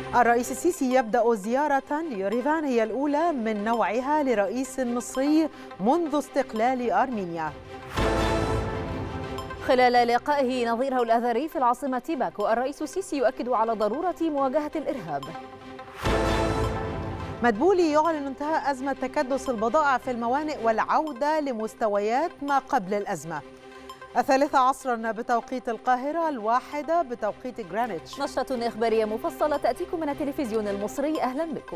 الرئيس السيسي يبدأ زيارة ليريفان هي الأولى من نوعها لرئيس مصري منذ استقلال أرمينيا. خلال لقائه نظيره الآذري في العاصمة باكو، الرئيس السيسي يؤكد على ضرورة مواجهة الإرهاب. مدبولي يعلن انتهاء أزمة تكدس البضائع في الموانئ والعودة لمستويات ما قبل الأزمة. 13 بتوقيت القاهرة، 1 بتوقيت غرينتش. نشرة إخبارية مفصلة تأتيكم من التلفزيون المصري، أهلا بكم.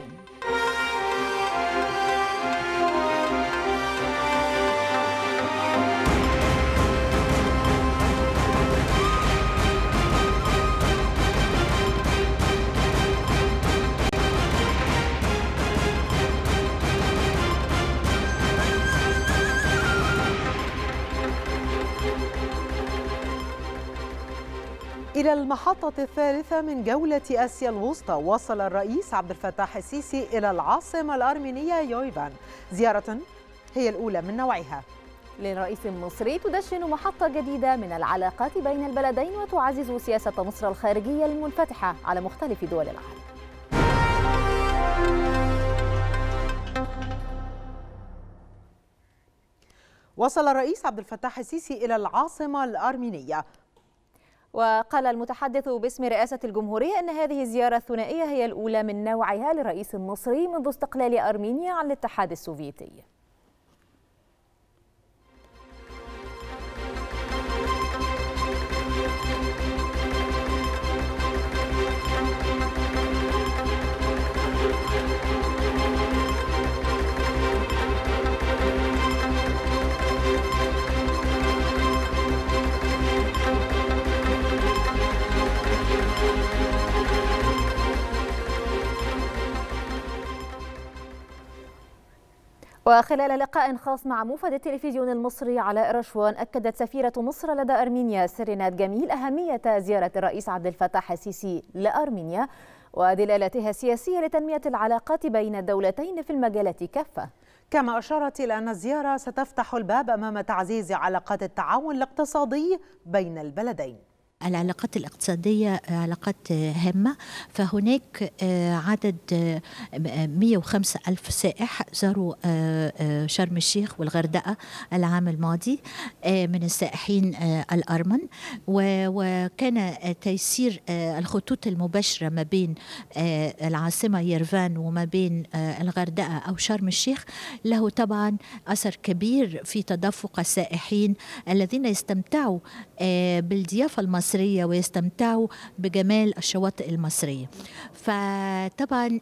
إلى المحطة الثالثة من جولة آسيا الوسطى، وصل الرئيس عبد الفتاح السيسي إلى العاصمة الأرمينية يريفان، زيارة هي الأولى من نوعها. للرئيس المصري تدشن محطة جديدة من العلاقات بين البلدين وتعزز سياسة مصر الخارجية المنفتحة على مختلف دول العالم. وصل الرئيس عبد الفتاح السيسي إلى العاصمة الأرمينية. وقال المتحدث باسم رئاسة الجمهورية أن هذه الزيارة الثنائية هي الأولى من نوعها للرئيس المصري منذ استقلال أرمينيا عن الاتحاد السوفيتي. وخلال لقاء خاص مع موفد التلفزيون المصري علاء رشوان، أكدت سفيرة مصر لدى أرمينيا سرينات جميل أهمية زيارة الرئيس عبد الفتاح السيسي لأرمينيا ودلالتها السياسية لتنمية العلاقات بين الدولتين في المجالات كافة. كما أشارت إلى أن الزيارة ستفتح الباب أمام تعزيز علاقات التعاون الاقتصادي بين البلدين. العلاقات الاقتصادية علاقات هامة، فهناك عدد 105 ألف سائح زاروا شرم الشيخ والغردقة العام الماضي من السائحين الأرمن، وكان تيسير الخطوط المباشرة ما بين العاصمة يرفان وما بين الغردقة أو شرم الشيخ له طبعا أثر كبير في تدفق السائحين الذين يستمتعوا بالضيافة المصرية ويستمتعوا بجمال الشواطئ المصرية. فطبعا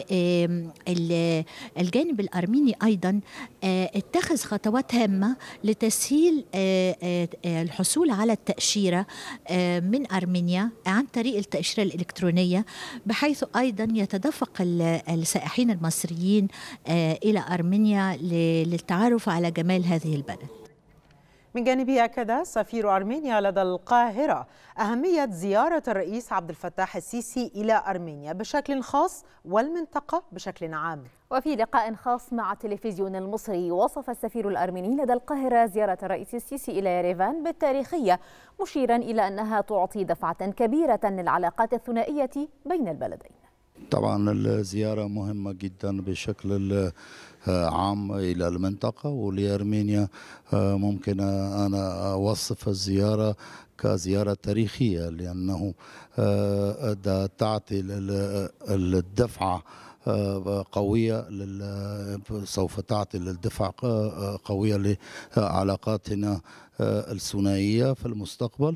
الجانب الأرميني أيضا اتخذ خطوات هامة لتسهيل الحصول على التأشيرة من أرمينيا عن طريق التأشيرة الإلكترونية، بحيث أيضا يتدفق السائحين المصريين إلى أرمينيا للتعرف على جمال هذه البلد. من جانبه أكد سفير أرمينيا لدى القاهرة أهمية زيارة الرئيس عبد الفتاح السيسي إلى أرمينيا بشكل خاص والمنطقة بشكل عام. وفي لقاء خاص مع التلفزيون المصري، وصف السفير الأرميني لدى القاهرة زيارة الرئيس السيسي إلى يريفان بالتاريخية، مشيرا إلى أنها تعطي دفعة كبيرة للعلاقات الثنائية بين البلدين. طبعا الزيارة مهمة جدا بشكل عام إلى المنطقة ولأرمينيا. ممكن أنا أوصف الزيارة كزيارة تاريخية، لأنه تعطي الدفعة قوية سوف تعطي الدفعة قوية لعلاقاتنا الثنائية في المستقبل،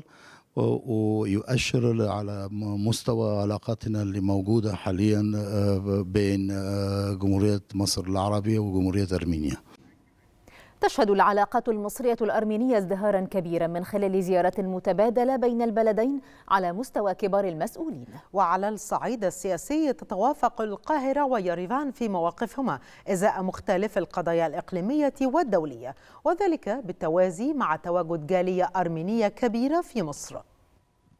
ويؤشر على مستوى علاقاتنا اللي موجودة حاليا بين جمهورية مصر العربية وجمهورية أرمينيا. تشهد العلاقات المصرية الأرمينية ازدهارا كبيرا من خلال زيارة متبادلة بين البلدين على مستوى كبار المسؤولين. وعلى الصعيد السياسي تتوافق القاهرة ويريفان في مواقفهما إزاء مختلف القضايا الإقليمية والدولية، وذلك بالتوازي مع تواجد جالية أرمينية كبيرة في مصر.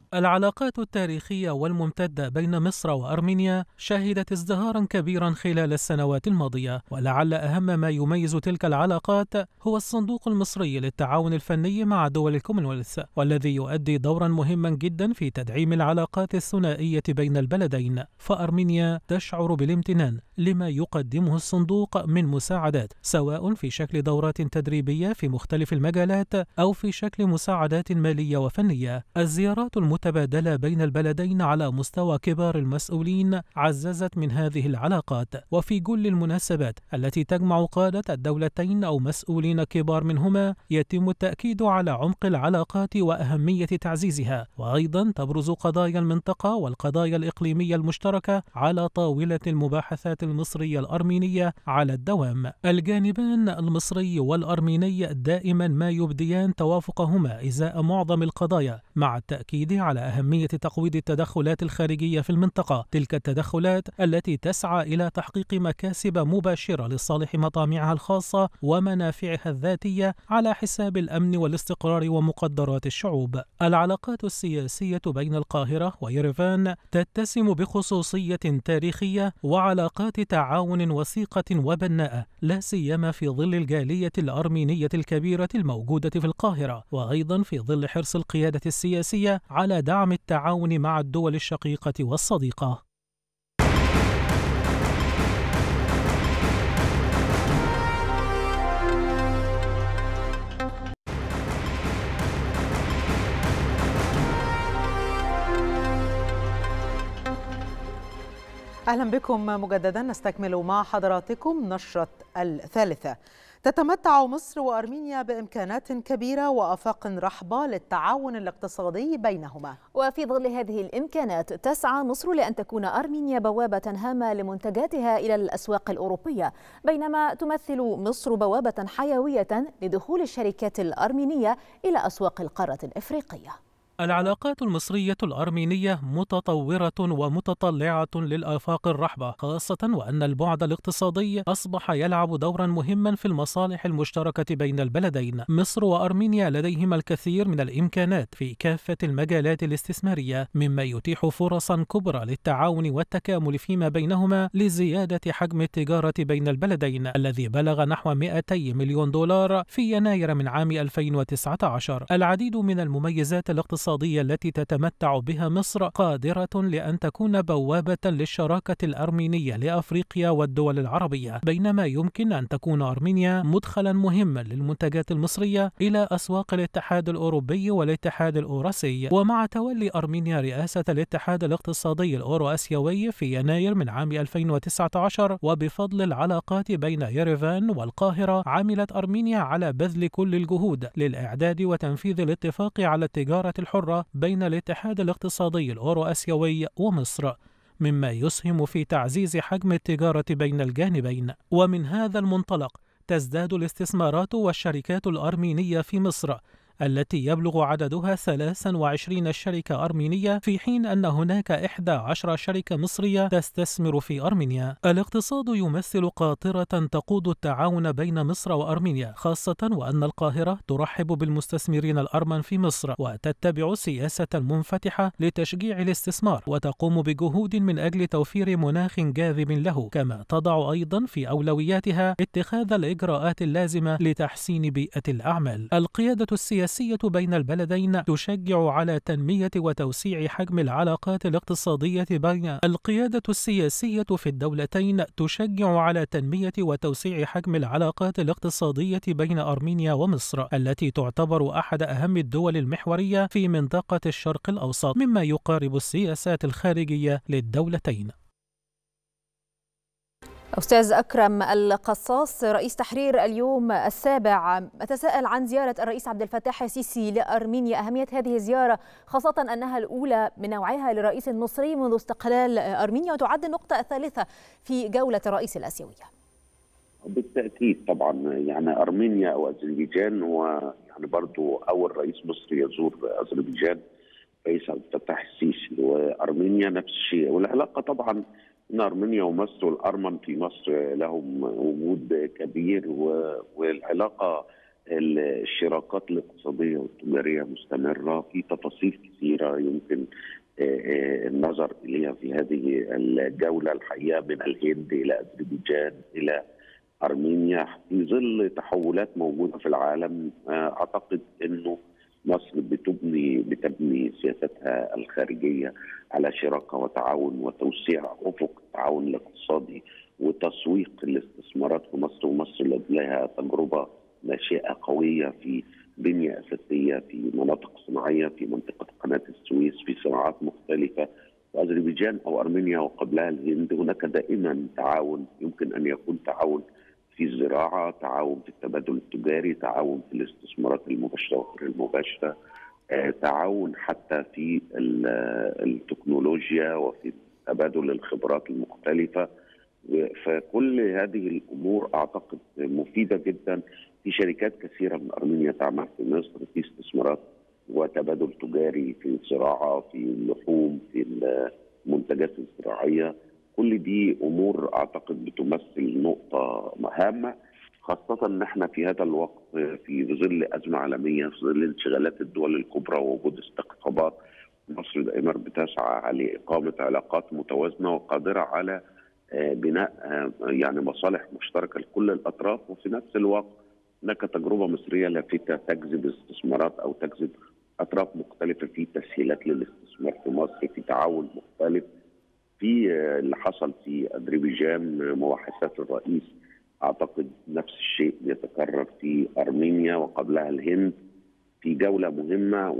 العلاقات التاريخية والممتدة بين مصر وأرمينيا شهدت ازدهارا كبيرا خلال السنوات الماضية، ولعل أهم ما يميز تلك العلاقات هو الصندوق المصري للتعاون الفني مع دول الكومنولث، والذي يؤدي دورا مهما جدا في تدعيم العلاقات الثنائية بين البلدين. فأرمينيا تشعر بالامتنان لما يقدمه الصندوق من مساعدات، سواء في شكل دورات تدريبية في مختلف المجالات أو في شكل مساعدات مالية وفنية. الزيارات المتبادلة بين البلدين على مستوى كبار المسؤولين عززت من هذه العلاقات، وفي كل المناسبات التي تجمع قادة الدولتين أو مسؤولين كبار منهما يتم التأكيد على عمق العلاقات وأهمية تعزيزها، وأيضا تبرز قضايا المنطقة والقضايا الإقليمية المشتركة على طاولة المباحثات المصرية الأرمينية على الدوام. الجانبان المصري والأرميني دائما ما يبديان توافقهما إزاء معظم القضايا، مع التأكيد على أهمية تقويض التدخلات الخارجية في المنطقة، تلك التدخلات التي تسعى إلى تحقيق مكاسب مباشرة لصالح مطامعها الخاصة ومنافعها الذاتية على حساب الأمن والاستقرار ومقدرات الشعوب. العلاقات السياسية بين القاهرة ويريفان تتسم بخصوصية تاريخية وعلاقات تعاون وثيقة وبناءة، لا سيما في ظل الجالية الأرمينية الكبيرة الموجودة في القاهرة، وأيضا في ظل حرص القيادة السياسية على دعم التعاون مع الدول الشقيقة والصديقة. أهلا بكم مجددا، نستكمل مع حضراتكم نشرة الثالثة. تتمتع مصر وأرمينيا بإمكانات كبيرة وآفاق رحبة للتعاون الاقتصادي بينهما. وفي ظل هذه الإمكانات تسعى مصر لأن تكون أرمينيا بوابة هامة لمنتجاتها إلى الأسواق الأوروبية، بينما تمثل مصر بوابة حيوية لدخول الشركات الأرمينية إلى أسواق القارة الإفريقية. العلاقات المصرية الأرمينية متطورة ومتطلعة للآفاق الرحبة، خاصة وأن البعد الاقتصادي أصبح يلعب دورا مهما في المصالح المشتركة بين البلدين. مصر وأرمينيا لديهما الكثير من الإمكانات في كافة المجالات الاستثمارية، مما يتيح فرصا كبرى للتعاون والتكامل فيما بينهما لزيادة حجم التجارة بين البلدين الذي بلغ نحو 200 مليون دولار في يناير من عام 2019. العديد من المميزات الاقتصادية التي تتمتع بها مصر قادرة لأن تكون بوابة للشراكة الأرمينية لأفريقيا والدول العربية، بينما يمكن أن تكون أرمينيا مدخلا مهما للمنتجات المصرية إلى أسواق الاتحاد الأوروبي والاتحاد الأوراسي. ومع تولي أرمينيا رئاسة الاتحاد الاقتصادي الأورو آسيوي في يناير من عام 2019، وبفضل العلاقات بين يريفان والقاهرة، عملت أرمينيا على بذل كل الجهود للإعداد وتنفيذ الاتفاق على التجارة الحرة بين الاتحاد الاقتصادي الأورو آسيوي ومصر، مما يسهم في تعزيز حجم التجارة بين الجانبين. ومن هذا المنطلق تزداد الاستثمارات والشركات الأرمينية في مصر، التي يبلغ عددها 23 شركة أرمينية، في حين أن هناك 11 شركة مصرية تستثمر في أرمينيا. الاقتصاد يمثل قاطرة تقود التعاون بين مصر وأرمينيا، خاصة وأن القاهرة ترحب بالمستثمرين الأرمن في مصر، وتتبع سياسة منفتحة لتشجيع الاستثمار، وتقوم بجهود من أجل توفير مناخ جاذب له، كما تضع أيضا في أولوياتها اتخاذ الإجراءات اللازمة لتحسين بيئة الأعمال. القيادة السياسية بين البلدين تشجع على تنمية وتوسيع حجم العلاقات الاقتصادية بين القيادة السياسية في الدولتين تشجع على تنمية وتوسيع حجم العلاقات الاقتصادية بين أرمينيا ومصر، التي تعتبر أحد أهم الدول المحورية في منطقة الشرق الأوسط، مما يقارب السياسات الخارجية للدولتين. أستاذ أكرم القصاص، رئيس تحرير اليوم السابع، أتساءل عن زيارة الرئيس عبد الفتاح السيسي لأرمينيا، أهمية هذه الزيارة خاصة أنها الأولى من نوعها لرئيس مصري منذ استقلال أرمينيا، وتعد النقطة الثالثة في جولة الرئيس الآسيوية. بالتأكيد طبعا، يعني أرمينيا أو أذربيجان هو يعني برضو أول رئيس مصري يزور أذربيجان رئيس عبد الفتاح السيسي، وأرمينيا نفس الشيء. والعلاقة طبعا ان ارمينيا ومصر والارمن في مصر لهم وجود كبير، والعلاقه الشراكات الاقتصادية والتجارية مستمرة في تفاصيل كثيرة يمكن النظر إليها في هذه الجولة الحقيقة، من الهند إلى أذربيجان إلى أرمينيا، في ظل تحولات موجودة في العالم. أعتقد أنه مصر بتبني سياستها الخارجية على شراكة وتعاون وتوسيع أفق التعاون الاقتصادي وتسويق الاستثمارات في مصر. ومصر لديها تجربة ناشئة قوية في بنية أساسية، في مناطق صناعية، في منطقة قناة السويس، في صناعات مختلفة. وأذربيجان أو أرمينيا وقبلها الهند هناك دائما تعاون، يمكن أن يكون تعاون في الزراعة، تعاون في التبادل التجاري، تعاون في الاستثمارات المباشرة وغير المباشرة، تعاون حتى في التكنولوجيا وفي تبادل الخبرات المختلفة. فكل هذه الأمور أعتقد مفيدة جدا. في شركات كثيرة من أرمينيا تعمل في مصر، في استثمارات وتبادل تجاري في الزراعة، في اللحوم، في المنتجات الزراعية. كل دي أمور أعتقد بتمثل نقطة هامة، خاصة أن احنا في هذا الوقت في ظل أزمة عالمية، في ظل انشغالات الدول الكبرى ووجود استقطابات. مصر دائما بتسعى لإقامة علاقات متوازنة وقادرة على بناء يعني مصالح مشتركة لكل الأطراف. وفي نفس الوقت هناك تجربة مصرية لافتة تجذب استثمارات أو تجذب أطراف مختلفة في تسهيلات للاستثمار في مصر، في تعاون مختلف. في اللي حصل في أذربيجان مباحثات الرئيس، أعتقد نفس الشيء يتكرر في أرمينيا وقبلها الهند في جولة مهمة،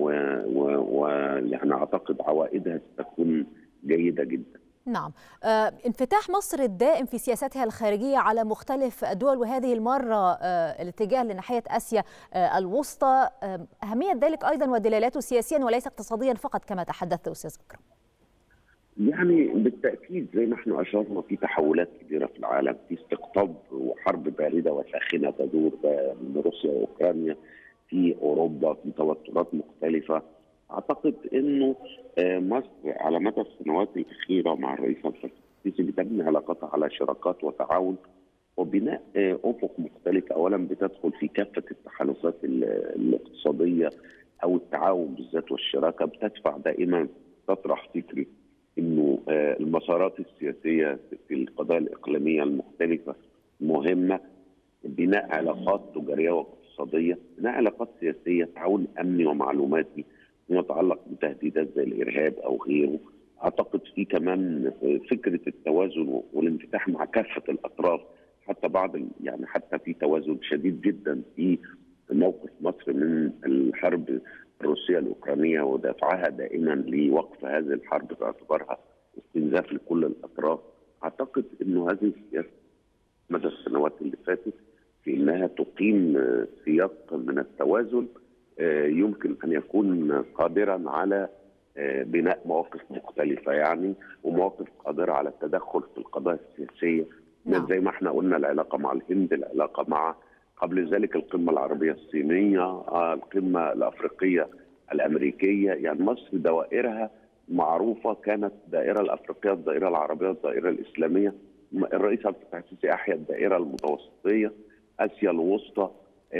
ويعني أعتقد عوائدها ستكون جيدة جدا. نعم. انفتاح مصر الدائم في سياستها الخارجية على مختلف الدول، وهذه المرة الاتجاه لناحية آسيا الوسطى، أهمية ذلك أيضا ودلالاته سياسيا وليس اقتصاديا فقط كما تحدثت أستاذ أكرم. يعني بالتأكيد زي ما احنا أشرنا في تحولات كبيرة في العالم، في استقطاب وحرب باردة وساخنة تدور من روسيا وأوكرانيا في أوروبا، في توترات مختلفة. أعتقد أنه مصر على مدى السنوات الأخيرة مع الرئيس عبد الفتاح السيسي بتبني علاقاتها على شراكات وتعاون وبناء أفق مختلفة. أولا بتدخل في كافة التحالفات الاقتصادية أو التعاون بالذات والشراكة، بتدفع دائما تطرح فكرة أنه المسارات السياسية في القضايا الإقليمية المختلفة مهمة. بناء علاقات تجارية واقتصادية، بناء علاقات سياسية، تعاون أمني ومعلوماتي فيما يتعلق بتهديدات زي الإرهاب أو غيره. أعتقد في كمان فكرة التوازن والانفتاح مع كافة الأطراف، حتى يعني حتى في توازن شديد جدا في موقف مصر من الحرب الروسية الأوكرانية ودفعها دائما لوقف هذه الحرب باعتبارها استنزاف لكل الأطراف. أعتقد أنه هذه السياسة مدى السنوات اللي فاتت في أنها تقيم سياق من التوازن يمكن أن يكون قادرا على بناء مواقف مختلفة، يعني ومواقف قادرة على التدخل في القضايا السياسية. زي ما احنا قلنا العلاقة مع الهند، العلاقة مع قبل ذلك القمة العربية الصينية، القمة الأفريقية الأمريكية. يعني مصر دوائرها معروفة، كانت الدائرة الأفريقية، الدائرة العربية، الدائرة الإسلامية. الرئيس عبد الفتاح السيسي أحيا الدائرة المتوسطية، آسيا الوسطى،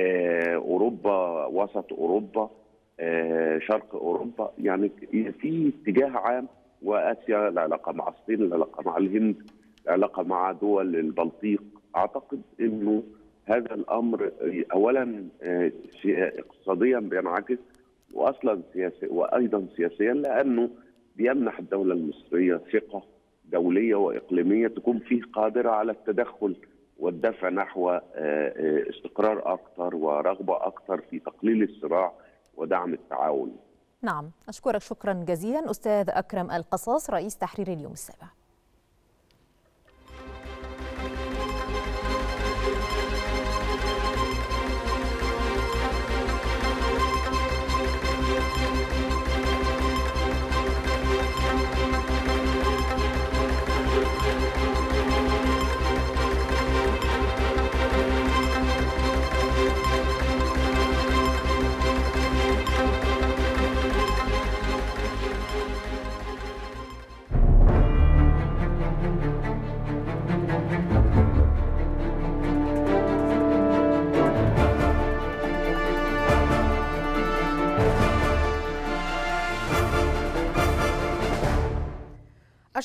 أوروبا، وسط أوروبا، شرق أوروبا. يعني في اتجاه عام. وآسيا العلاقة مع الصين، العلاقة مع الهند، العلاقة مع دول البلطيق. أعتقد أنه هذا الأمر أولا اقتصاديا بينعكس، وأصلا وأيضا سياسيا، لأنه بيمنح الدولة المصرية ثقة دولية وإقليمية تكون فيه قادرة على التدخل والدفع نحو استقرار أكثر ورغبة أكثر في تقليل الصراع ودعم التعاون. نعم، أشكرك شكرا جزيلا أستاذ أكرم القصاص، رئيس تحرير اليوم السابع.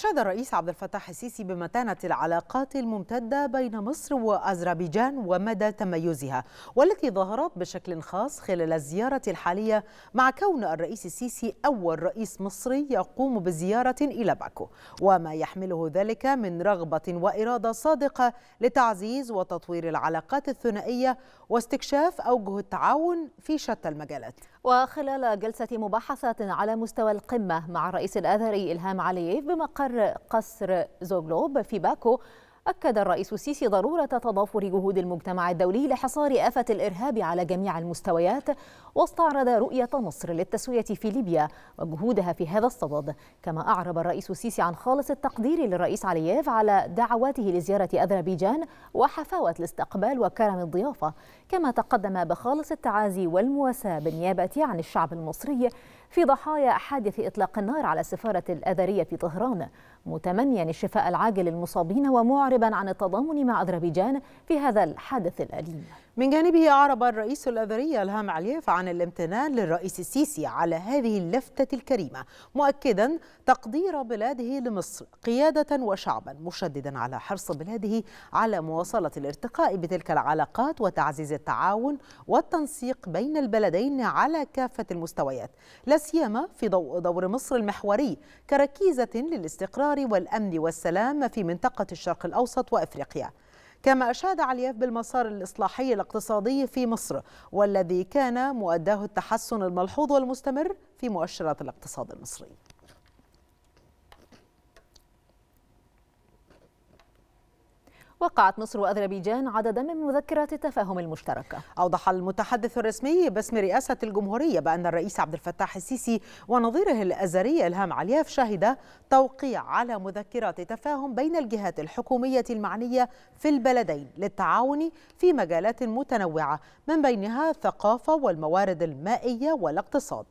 أشاد الرئيس عبد الفتاح السيسي بمتانة العلاقات الممتدة بين مصر وأذربيجان ومدى تميزها، والتي ظهرت بشكل خاص خلال الزيارة الحالية، مع كون الرئيس السيسي أول رئيس مصري يقوم بزيارة إلى باكو، وما يحمله ذلك من رغبة وإرادة صادقة لتعزيز وتطوير العلاقات الثنائية واستكشاف أوجه التعاون في شتى المجالات. وخلال جلسة مباحثات على مستوى القمة مع الرئيس الآذري إلهام علييف بمقر قصر زوغلوب في باكو، أكد الرئيس السيسي ضرورة تضافر جهود المجتمع الدولي لحصار آفة الإرهاب على جميع المستويات، واستعرض رؤية مصر للتسوية في ليبيا وجهودها في هذا الصدد. كما أعرب الرئيس السيسي عن خالص التقدير للرئيس علييف على دعواته لزيارة أذربيجان وحفاوة الاستقبال وكرم الضيافة، كما تقدم بخالص التعازي والمواساة بالنيابة عن الشعب المصري في ضحايا حادث إطلاق النار على السفارة الأذرية في طهران، متمنيا الشفاء العاجل للمصابين ومعربا عن التضامن مع أذربيجان في هذا الحادث الأليم. من جانبه أعرب الرئيس الأذري إلهام علييف عن الامتنان للرئيس السيسي على هذه اللفتة الكريمة، مؤكدا تقدير بلاده لمصر قيادة وشعبا، مشددا على حرص بلاده على مواصلة الارتقاء بتلك العلاقات وتعزيز التعاون والتنسيق بين البلدين على كافة المستويات، لا سيما في ضوء دور مصر المحوري كركيزة للاستقرار والأمن والسلام في منطقة الشرق الأوسط وأفريقيا. كما أشاد علييف بالمسار الإصلاحي الاقتصادي في مصر، والذي كان مؤداه التحسن الملحوظ والمستمر في مؤشرات الاقتصاد المصري. وقعت مصر وأذربيجان عددا من مذكرات التفاهم المشتركة. أوضح المتحدث الرسمي باسم رئاسة الجمهورية بأن الرئيس عبد الفتاح السيسي ونظيره الأزري إلهام علييف شهد توقيع على مذكرات تفاهم بين الجهات الحكومية المعنية في البلدين للتعاون في مجالات متنوعة، من بينها الثقافة والموارد المائية والاقتصاد.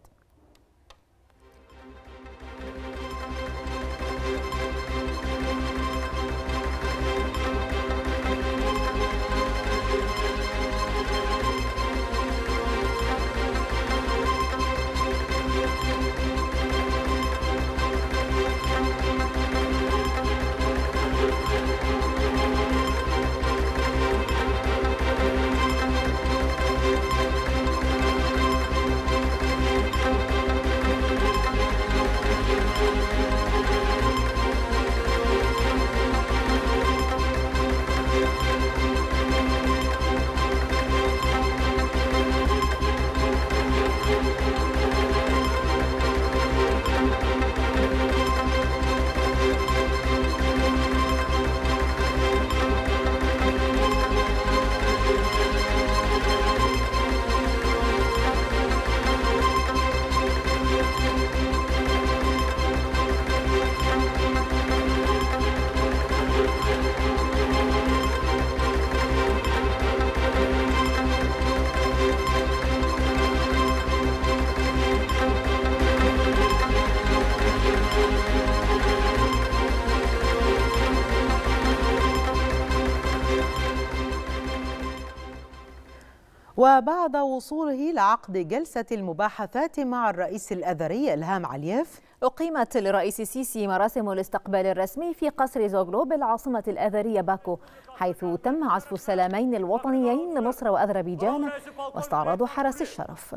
وبعد وصوله لعقد جلسة المباحثات مع الرئيس الأذري إلهام علييف، أقيمت للرئيس السيسي مراسم الاستقبال الرسمي في قصر زوغلوب العاصمة الأذرية باكو، حيث تم عزف السلامين الوطنيين لمصر وأذربيجان واستعراض حرس الشرف.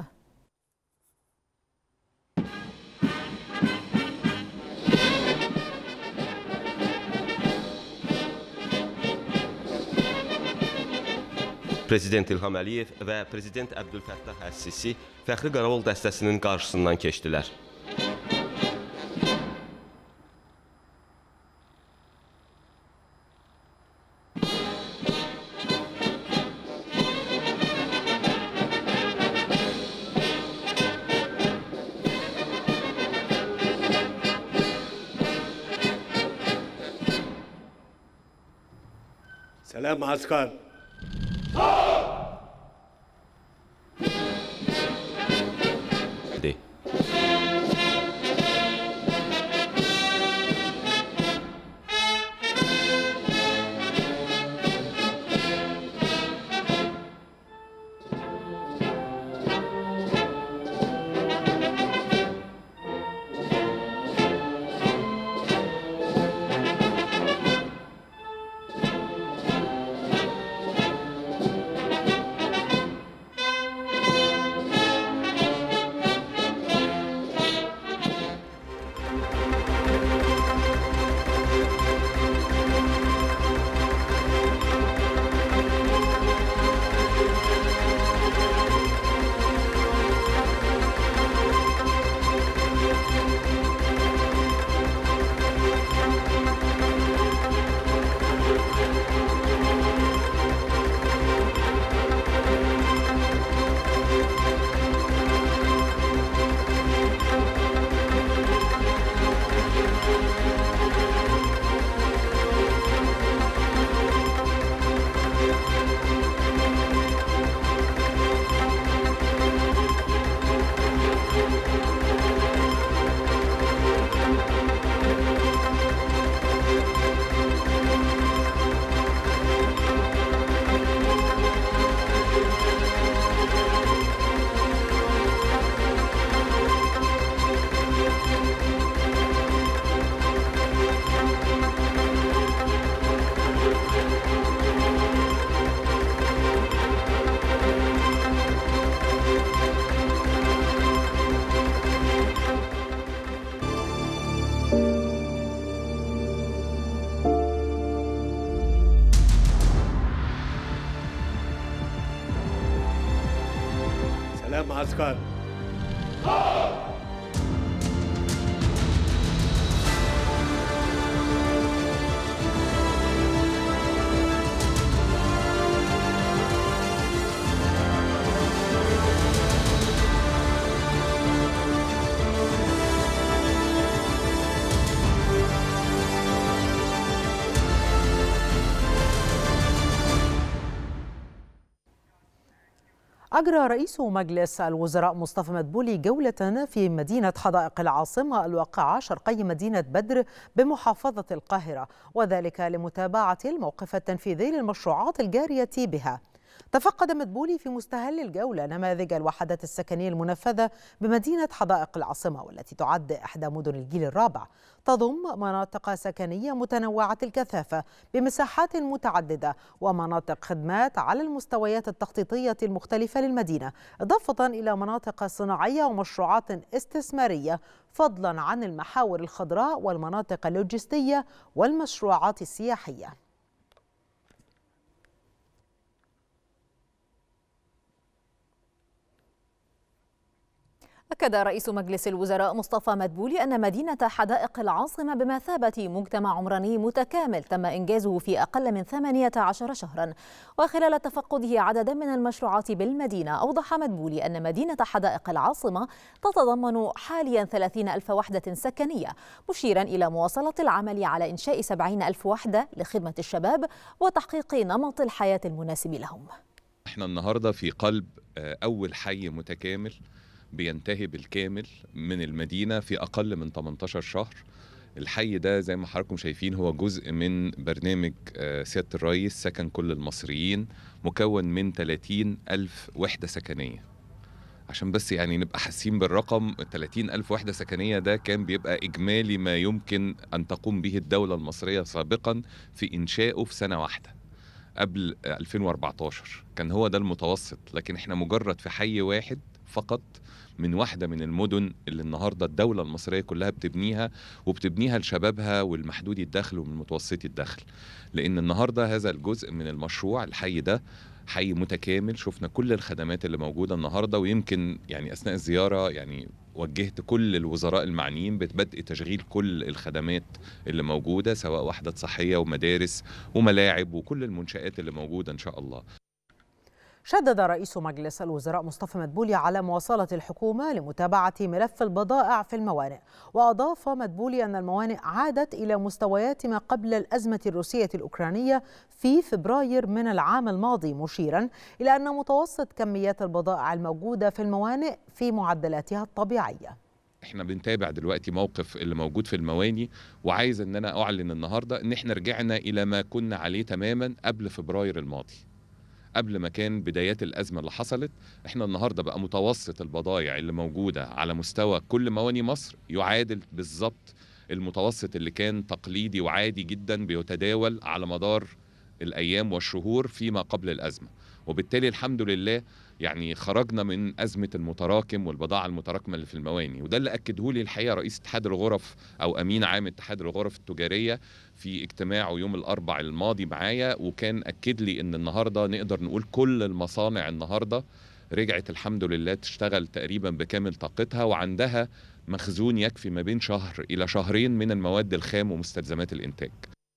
Prezident İlham Əliyev və Prezident Əbdülfəttah əl-Sisi fəxri qaravul dəstəsinin qarşısından keçdilər. Selam asker. لا معسكر. أجرى رئيس مجلس الوزراء مصطفى مدبولي جولة في مدينة حدائق العاصمة الواقعة شرقي مدينة بدر بمحافظة القاهرة، وذلك لمتابعة الموقف التنفيذي للمشروعات الجارية بها. تفقد مدبولي في مستهل الجولة نماذج الوحدات السكنية المنفذة بمدينة حدائق العاصمة، والتي تعد إحدى مدن الجيل الرابع، تضم مناطق سكنية متنوعة الكثافة بمساحات متعددة ومناطق خدمات على المستويات التخطيطية المختلفة للمدينة، إضافة إلى مناطق صناعية ومشروعات استثمارية، فضلا عن المحاور الخضراء والمناطق اللوجستية والمشروعات السياحية. أكد رئيس مجلس الوزراء مصطفى مدبولي أن مدينة حدائق العاصمة بمثابة مجتمع عمراني متكامل تم إنجازه في أقل من 18 شهرا. وخلال تفقده عددا من المشروعات بالمدينة، أوضح مدبولي أن مدينة حدائق العاصمة تتضمن حاليا 30,000 وحدة سكنية، مشيرا إلى مواصلة العمل على إنشاء 70,000 وحدة لخدمة الشباب وتحقيق نمط الحياة المناسب لهم. احنا النهاردة في قلب أول حي متكامل بينتهي بالكامل من المدينة في أقل من 18 شهر. الحي ده زي ما حضراتكم شايفين هو جزء من برنامج سيادة الرئيس سكن كل المصريين، مكون من 30,000 وحدة سكنية. عشان بس يعني نبقى حاسين بالرقم، 30,000 وحدة سكنية ده كان بيبقى إجمالي ما يمكن أن تقوم به الدولة المصرية سابقا في إنشائه في سنة واحدة قبل 2014، كان هو ده المتوسط. لكن احنا مجرد في حي واحد فقط من واحدة من المدن اللي النهاردة الدولة المصرية كلها بتبنيها لشبابها والمحدودي الدخل والمتوسطي الدخل. لأن النهاردة هذا الجزء من المشروع، الحي ده حي متكامل، شفنا كل الخدمات اللي موجودة النهاردة. ويمكن يعني أثناء الزيارة يعني وجهت كل الوزراء المعنيين ببدء تشغيل كل الخدمات اللي موجودة، سواء وحدات صحية ومدارس وملاعب وكل المنشآت اللي موجودة إن شاء الله. شدد رئيس مجلس الوزراء مصطفى مدبولي على مواصلة الحكومة لمتابعة ملف البضائع في الموانئ، وأضاف مدبولي أن الموانئ عادت إلى مستويات ما قبل الأزمة الروسية الأوكرانية في فبراير من العام الماضي، مشيرا إلى أن متوسط كميات البضائع الموجودة في الموانئ في معدلاتها الطبيعية. احنا بنتابع دلوقتي موقف اللي موجود في المواني، وعايز ان انا اعلن النهارده ان احنا رجعنا الى ما كنا عليه تماما قبل فبراير الماضي، قبل ما كان بدايات الأزمة اللي حصلت. احنا النهاردة بقى متوسط البضائع اللي موجودة على مستوى كل مواني مصر يعادل بالظبط المتوسط اللي كان تقليدي وعادي جدا بيتداول على مدار الأيام والشهور فيما قبل الأزمة. وبالتالي الحمد لله يعني خرجنا من أزمة المتراكم والبضاعة المتراكمة اللي في المواني، وده اللي أكده لي الحقيقة رئيس اتحاد الغرف أو أمين عام اتحاد الغرف التجارية في اجتماعه يوم الأربع الماضي معايا، وكان أكد لي إن النهاردة نقدر نقول كل المصانع النهاردة رجعت الحمد لله تشتغل تقريبا بكامل طاقتها، وعندها مخزون يكفي ما بين شهر إلى شهرين من المواد الخام ومستلزمات الإنتاج.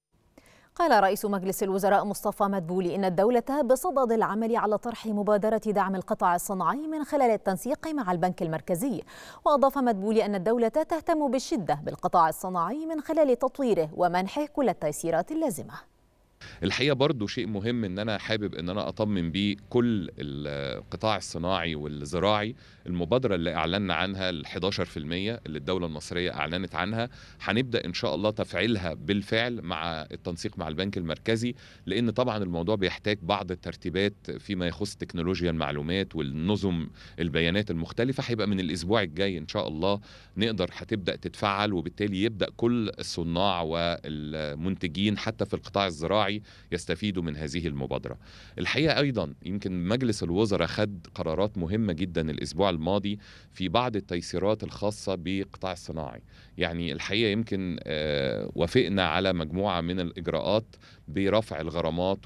قال رئيس مجلس الوزراء مصطفى مدبولي إن الدولة بصدد العمل على طرح مبادرة دعم القطاع الصناعي من خلال التنسيق مع البنك المركزي. وأضاف مدبولي أن الدولة تهتم بالشدة بالقطاع الصناعي من خلال تطويره ومنحه كل التيسيرات اللازمة. الحقيقة برضو شيء مهم ان انا حابب ان انا اطمن بيه كل القطاع الصناعي والزراعي. المبادرة اللي اعلنا عنها 11% اللي الدولة المصرية اعلنت عنها، هنبدأ ان شاء الله تفعيلها بالفعل مع التنسيق مع البنك المركزي، لان طبعا الموضوع بيحتاج بعض الترتيبات فيما يخص تكنولوجيا المعلومات والنظم البيانات المختلفة. هيبقى من الاسبوع الجاي ان شاء الله هتبدأ تتفعل، وبالتالي يبدأ كل الصناع والمنتجين حتى في القطاع الزراعي الزراعي يستفيدوا من هذه المبادرة. الحقيقة أيضا يمكن مجلس الوزراء خد قرارات مهمة جدا الأسبوع الماضي في بعض التيسيرات الخاصة بالقطاع الصناعي. يعني الحقيقة يمكن وافقنا على مجموعة من الإجراءات برفع الغرامات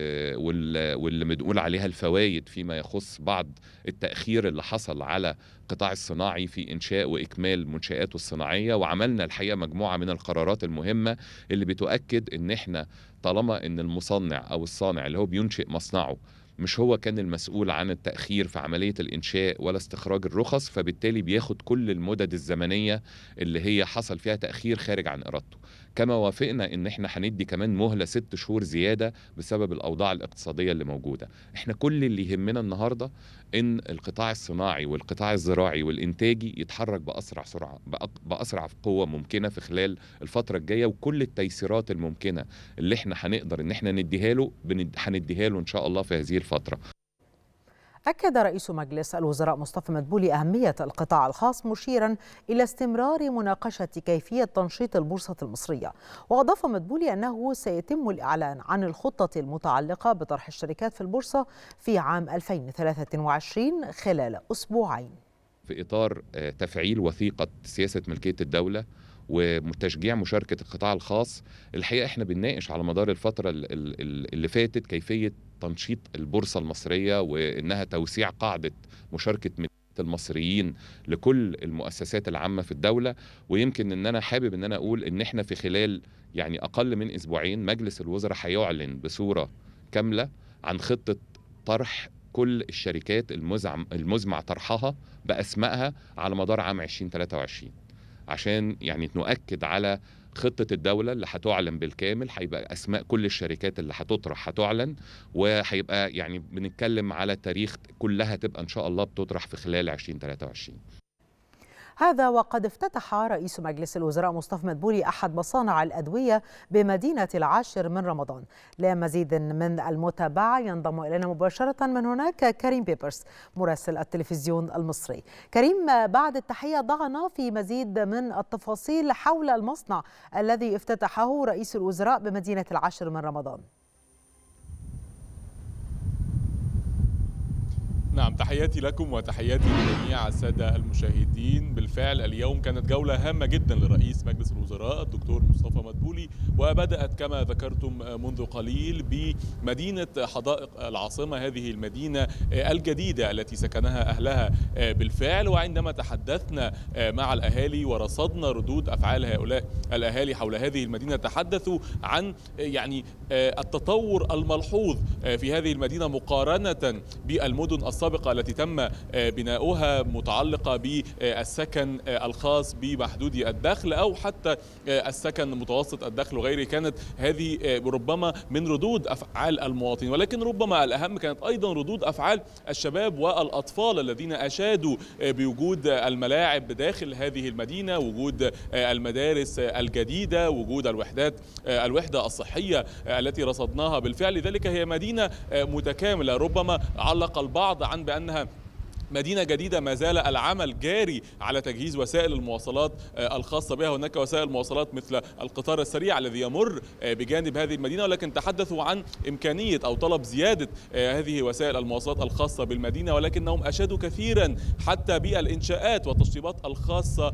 واللي بنقول عليها الفوائد فيما يخص بعض التأخير اللي حصل على القطاع الصناعي في إنشاء وإكمال منشآته الصناعية. وعملنا الحقيقة مجموعة من القرارات المهمة اللي بتؤكد إن إحنا طالما إن المصنع أو الصانع اللي هو بينشئ مصنعه مش هو كان المسؤول عن التأخير في عملية الإنشاء ولا استخراج الرخص، فبالتالي بياخد كل المدد الزمنية اللي هي حصل فيها تأخير خارج عن إرادته. كما وافقنا إن إحنا هندي كمان مهلة 6 شهور زيادة بسبب الأوضاع الاقتصادية اللي موجودة. إحنا كل اللي يهمنا النهاردة إن القطاع الصناعي والقطاع الزراعي والإنتاجي يتحرك بأسرع سرعة بأسرع قوة ممكنة في خلال الفترة الجاية، وكل التيسيرات الممكنة اللي إحنا هنقدر إن إحنا نديها له هنديها له إن شاء الله في هذه الفترة. أكد رئيس مجلس الوزراء مصطفى مدبولي أهمية القطاع الخاص، مشيرا إلى استمرار مناقشة كيفية تنشيط البورصة المصرية. وأضاف مدبولي أنه سيتم الإعلان عن الخطة المتعلقة بطرح الشركات في البورصة في عام 2023 خلال أسبوعين. في إطار تفعيل وثيقة سياسة ملكية الدولة وتشجيع مشاركة القطاع الخاص، الحقيقة احنا بنناقش على مدار الفترة اللي فاتت كيفية تنشيط البورصة المصرية، وإنها توسيع قاعدة مشاركة المصريين لكل المؤسسات العامة في الدولة. ويمكن إن أنا حابب إن أنا أقول إن احنا في خلال يعني أقل من أسبوعين مجلس الوزراء هيعلن بصورة كاملة عن خطة طرح كل الشركات المزمع طرحها بأسمائها على مدار عام 2023، عشان يعني نؤكد على خطة الدولة اللي هتعلن بالكامل. هيبقى أسماء كل الشركات اللي هتطرح هتعلن، وهيبقى يعني بنتكلم على تاريخ كلها تبقى إن شاء الله بتطرح في خلال 2023. هذا وقد افتتح رئيس مجلس الوزراء مصطفى مدبولي أحد مصانع الأدوية بمدينة العاشر من رمضان. لمزيد من المتابعة ينضم إلينا مباشرة من هناك كريم بيبرس مراسل التلفزيون المصري. كريم، بعد التحية ضعنا في مزيد من التفاصيل حول المصنع الذي افتتحه رئيس الوزراء بمدينة العاشر من رمضان. نعم، تحياتي لكم وتحياتي لجميع السادة المشاهدين. بالفعل اليوم كانت جولة هامة جدا لرئيس مجلس الوزراء الدكتور مصطفى مدبولي، وبدأت كما ذكرتم منذ قليل بمدينة حدائق العاصمة، هذه المدينة الجديدة التي سكنها أهلها بالفعل. وعندما تحدثنا مع الأهالي ورصدنا ردود أفعال هؤلاء الأهالي حول هذه المدينة، تحدثوا عن يعني التطور الملحوظ في هذه المدينة مقارنة بالمدن السابقة التي تم بناؤها متعلقة بالسكن الخاص بمحدودي الدخل أو حتى السكن متوسط الدخل وغيره. كانت هذه ربما من ردود أفعال المواطنين، ولكن ربما الأهم كانت أيضا ردود أفعال الشباب والأطفال الذين أشادوا بوجود الملاعب داخل هذه المدينة، وجود المدارس الجديدة، وجود الوحدة الصحية التي رصدناها بالفعل. لذلك هي مدينة متكاملة. ربما علق البعض عن بأنها مدينة جديدة ما زال العمل جاري على تجهيز وسائل المواصلات الخاصة بها. هناك وسائل مواصلات مثل القطار السريع الذي يمر بجانب هذه المدينة، ولكن تحدثوا عن إمكانية أو طلب زيادة هذه وسائل المواصلات الخاصة بالمدينة، ولكنهم أشادوا كثيرا حتى بالإنشاءات والتشطيبات الخاصة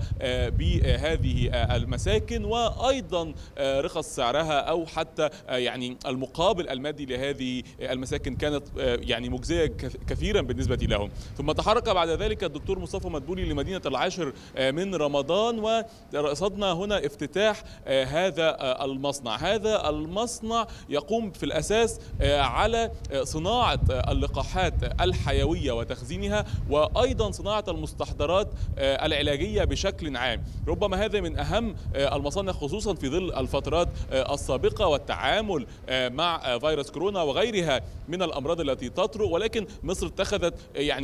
بهذه المساكن، وأيضا رخص سعرها أو حتى يعني المقابل المادي لهذه المساكن كانت يعني مجزية كثيرا بالنسبة لهم. ثم تحرك بعد ذلك الدكتور مصطفى مدبولي لمدينة العاشر من رمضان، ورصدنا هنا افتتاح هذا المصنع. هذا المصنع يقوم في الأساس على صناعة اللقاحات الحيوية وتخزينها، وأيضا صناعة المستحضرات العلاجية بشكل عام. ربما هذا من أهم المصانع خصوصا في ظل الفترات السابقة والتعامل مع فيروس كورونا وغيرها من الأمراض التي تطرق. ولكن مصر اتخذت يعني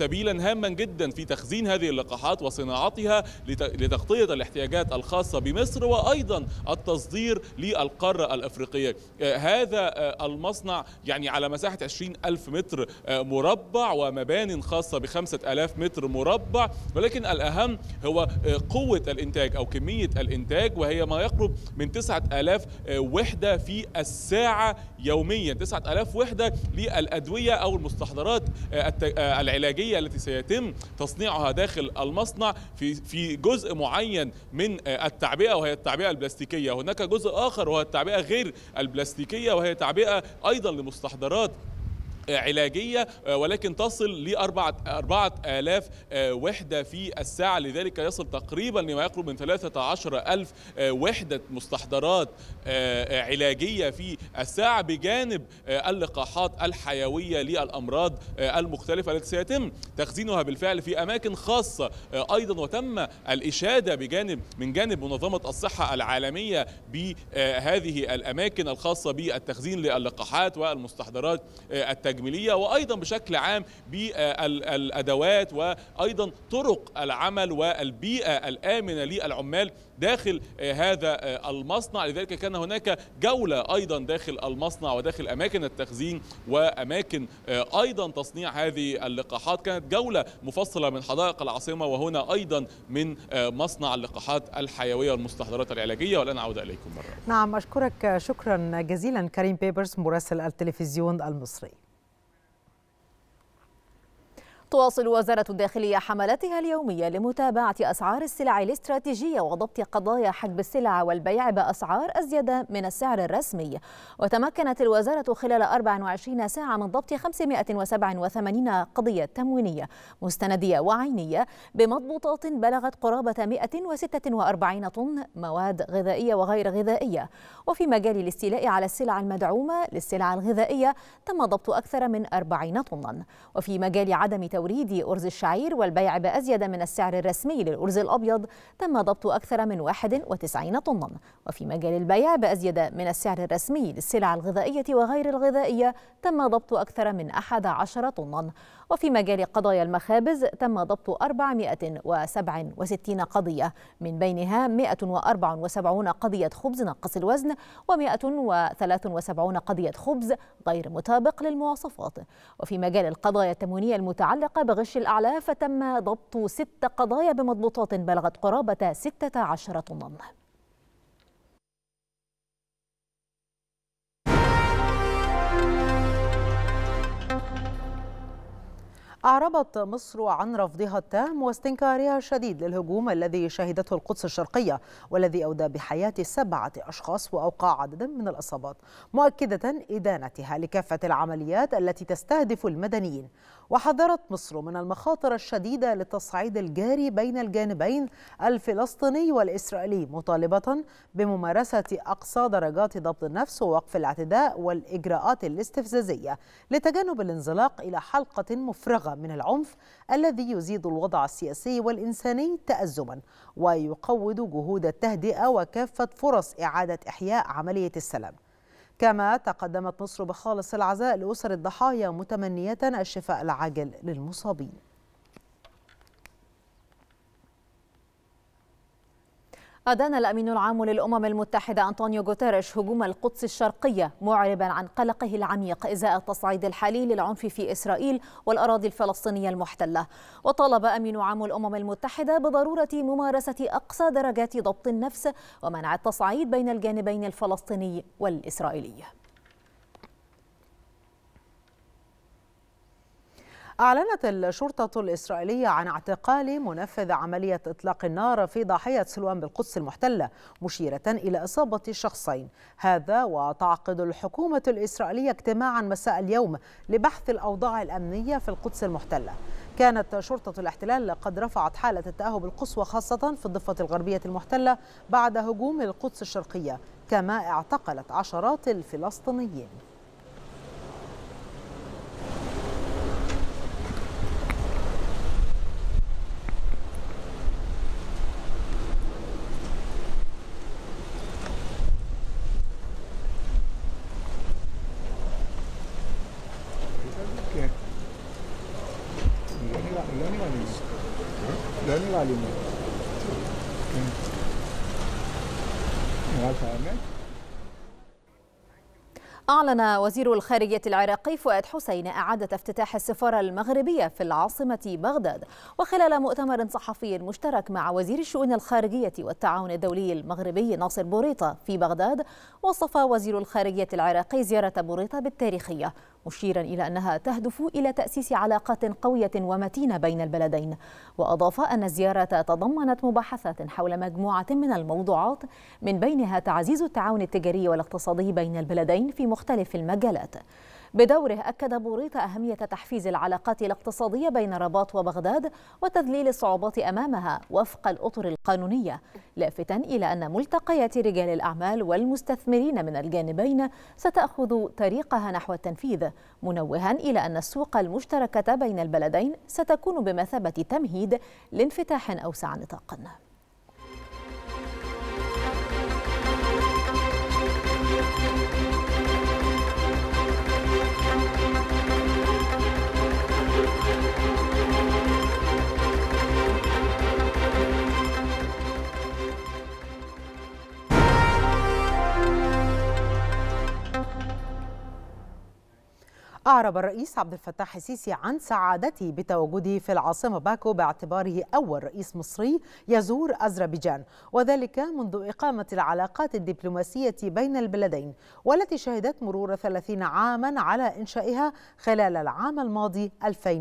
سبيلا هاما جدا في تخزين هذه اللقاحات وصناعتها لتغطية الاحتياجات الخاصة بمصر وأيضا التصدير للقارة الأفريقية. هذا المصنع يعني على مساحة 20,000 متر مربع ومبان خاصة ب5,000 متر مربع، ولكن الأهم هو قوة الإنتاج أو كمية الإنتاج، وهي ما يقرب من 9,000 وحدة في الساعة يوميا، 9,000 وحدة للأدوية أو المستحضرات العلاجية التي سيتم تصنيعها داخل المصنع في جزء معين من التعبئة وهي التعبئة البلاستيكية. هناك جزء آخر وهو التعبئة غير البلاستيكية وهي تعبئة أيضا لمستحضرات علاجية، ولكن تصل ل 4,000 وحدة في الساعة، لذلك يصل تقريبا لما يقرب من 13,000 وحدة مستحضرات علاجية في الساعة، بجانب اللقاحات الحيوية للأمراض المختلفة التي سيتم تخزينها بالفعل في أماكن خاصة أيضا. وتم الإشادة من جانب منظمة الصحة العالمية بهذه الأماكن الخاصة بالتخزين للقاحات والمستحضرات التجميلية، وأيضا بشكل عام بالأدوات وأيضا طرق العمل والبيئة الآمنة للعمال داخل هذا المصنع. لذلك كان هناك جولة أيضا داخل المصنع وداخل أماكن التخزين وأماكن أيضا تصنيع هذه اللقاحات، كانت جولة مفصلة من حدائق العاصمة وهنا أيضا من مصنع اللقاحات الحيوية والمستحضرات العلاجية. والآن أعود إليكم مرة. نعم، أشكرك شكرا جزيلا كريم بيبرس مراسل التلفزيون المصري. تواصل وزارة الداخلية حملاتها اليومية لمتابعة أسعار السلع الاستراتيجية وضبط قضايا حجب السلع والبيع بأسعار أزيد من السعر الرسمي. وتمكنت الوزارة خلال 24 ساعة من ضبط 587 قضية تموينية مستندية وعينية بمضبوطات بلغت قرابة 146 طن مواد غذائية وغير غذائية. وفي مجال الاستيلاء على السلع المدعومة للسلع الغذائية تم ضبط أكثر من 40 طنا. وفي مجال عدم توريد أرز الشعير والبيع بأزيد من السعر الرسمي للأرز الأبيض تم ضبط أكثر من 91 طنا. وفي مجال البيع بأزيد من السعر الرسمي للسلع الغذائية وغير الغذائية تم ضبط أكثر من 11 طنا. وفي مجال قضايا المخابز تم ضبط 467 قضية، من بينها 174 قضية خبز ناقص الوزن و173 قضية خبز غير مطابق للمواصفات. وفي مجال القضايا التموينية المتعلقة بغش الأعلاف تم ضبط 6 قضايا بمضبوطات بلغت قرابة 16 طنا. أعربت مصر عن رفضها التام واستنكارها الشديد للهجوم الذي شهدته القدس الشرقية والذي أودى بحياة 7 أشخاص وأوقع عددا من الإصابات، مؤكدة إدانتها لكافة العمليات التي تستهدف المدنيين. وحذرت مصر من المخاطر الشديدة للتصعيد الجاري بين الجانبين الفلسطيني والإسرائيلي، مطالبة بممارسة أقصى درجات ضبط النفس ووقف الاعتداء والإجراءات الاستفزازية لتجنب الانزلاق إلى حلقة مفرغة من العنف الذي يزيد الوضع السياسي والإنساني تأزما ويقوض جهود التهدئة وكافة فرص إعادة إحياء عملية السلام. كما تقدمت مصر بخالص العزاء لأسر الضحايا متمنية الشفاء العاجل للمصابين. أدان الأمين العام للأمم المتحدة أنطونيو غوتيريش هجوم القدس الشرقية، معربا عن قلقه العميق إزاء التصعيد الحالي للعنف في إسرائيل والأراضي الفلسطينية المحتلة. وطالب أمين عام الأمم المتحدة بضرورة ممارسة أقصى درجات ضبط النفس ومنع التصعيد بين الجانبين الفلسطيني والإسرائيلي. أعلنت الشرطة الإسرائيلية عن اعتقال منفذ عملية إطلاق النار في ضاحية سلوان بالقدس المحتلة، مشيرة إلى إصابة شخصين. هذا وتعقد الحكومة الإسرائيلية اجتماعا مساء اليوم لبحث الأوضاع الأمنية في القدس المحتلة. كانت شرطة الاحتلال قد رفعت حالة التأهب القصوى خاصة في الضفة الغربية المحتلة بعد هجوم القدس الشرقية، كما اعتقلت عشرات الفلسطينيين. أعلن وزير الخارجية العراقي فؤاد حسين إعادة افتتاح السفارة المغربية في العاصمة بغداد. وخلال مؤتمر صحفي مشترك مع وزير الشؤون الخارجية والتعاون الدولي المغربي ناصر بوريطة في بغداد، وصف وزير الخارجية العراقي زيارة بوريطة بالتاريخية، مشيرا إلى أنها تهدف إلى تأسيس علاقات قوية ومتينة بين البلدين. وأضاف أن الزيارة تضمنت مباحثات حول مجموعة من الموضوعات، من بينها تعزيز التعاون التجاري والاقتصادي بين البلدين في مختلف المجالات. بدوره أكد بوريطة أهمية تحفيز العلاقات الاقتصادية بين رباط وبغداد وتذليل الصعوبات أمامها وفق الأطر القانونية، لافتا إلى أن ملتقيات رجال الأعمال والمستثمرين من الجانبين ستأخذ طريقها نحو التنفيذ، منوها إلى أن السوق المشتركة بين البلدين ستكون بمثابة تمهيد لانفتاح أوسع نطاق. أعرب الرئيس عبد الفتاح السيسي عن سعادته بتواجده في العاصمة باكو باعتباره أول رئيس مصري يزور أذربيجان، وذلك منذ إقامة العلاقات الدبلوماسية بين البلدين، والتي شهدت مرور 30 عاما على إنشائها خلال العام الماضي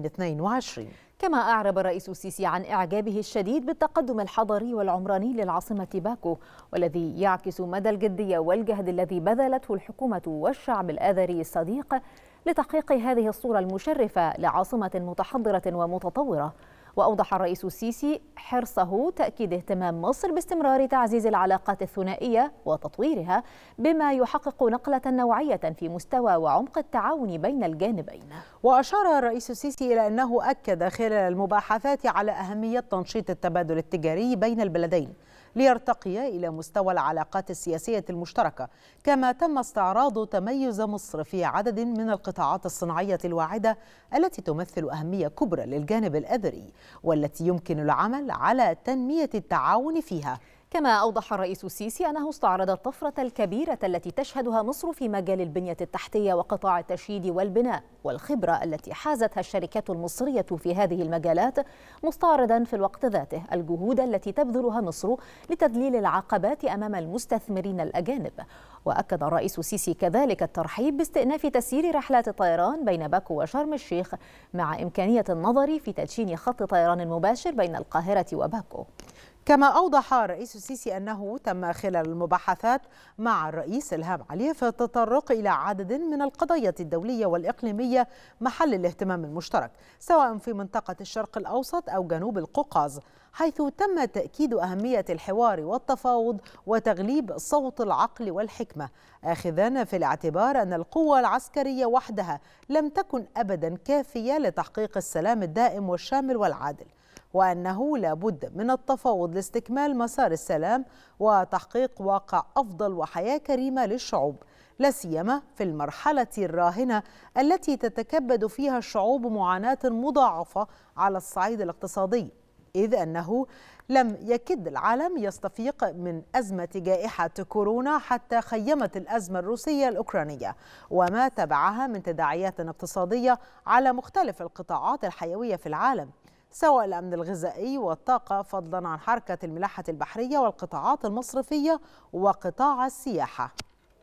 2022. كما أعرب الرئيس السيسي عن إعجابه الشديد بالتقدم الحضري والعمراني للعاصمة باكو، والذي يعكس مدى الجدية والجهد الذي بذلته الحكومة والشعب الآذري الصديق لتحقيق هذه الصورة المشرفة لعاصمة متحضرة ومتطورة. وأوضح الرئيس السيسي حرصه تأكيد اهتمام مصر باستمرار تعزيز العلاقات الثنائية وتطويرها، بما يحقق نقلة نوعية في مستوى وعمق التعاون بين الجانبين. وأشار الرئيس السيسي إلى أنه أكد خلال المباحثات على أهمية تنشيط التبادل التجاري بين البلدين ليرتقي إلى مستوى العلاقات السياسية المشتركة، كما تم استعراض تميز مصر في عدد من القطاعات الصناعية الواعدة التي تمثل أهمية كبرى للجانب الأذري، والتي يمكن العمل على تنمية التعاون فيها. كما أوضح الرئيس السيسي أنه استعرض الطفرة الكبيرة التي تشهدها مصر في مجال البنية التحتية وقطاع التشييد والبناء، والخبرة التي حازتها الشركات المصرية في هذه المجالات، مستعرضا في الوقت ذاته الجهود التي تبذلها مصر لتذليل العقبات أمام المستثمرين الأجانب. وأكد الرئيس السيسي كذلك الترحيب باستئناف تسيير رحلات الطيران بين باكو وشرم الشيخ، مع إمكانية النظر في تدشين خط طيران مباشر بين القاهرة وباكو. كما أوضح الرئيس السيسي أنه تم خلال المباحثات مع الرئيس إلهام علييف التطرق إلى عدد من القضايا الدولية والإقليمية محل الاهتمام المشترك، سواء في منطقة الشرق الأوسط أو جنوب القوقاز، حيث تم تأكيد أهمية الحوار والتفاوض وتغليب صوت العقل والحكمة، آخذا في الاعتبار أن القوة العسكرية وحدها لم تكن أبدا كافية لتحقيق السلام الدائم والشامل والعادل، وأنه لا بد من التفاوض لاستكمال مسار السلام وتحقيق واقع أفضل وحياة كريمة للشعوب، لا سيما في المرحلة الراهنة التي تتكبد فيها الشعوب معاناة مضاعفة على الصعيد الاقتصادي، إذ أنه لم يكد العالم يستفيق من أزمة جائحة كورونا حتى خيمت الأزمة الروسية الأوكرانية وما تبعها من تداعيات اقتصادية على مختلف القطاعات الحيوية في العالم، سواء الأمن الغذائي والطاقة، فضلا عن حركة الملاحة البحرية والقطاعات المصرفية وقطاع السياحة.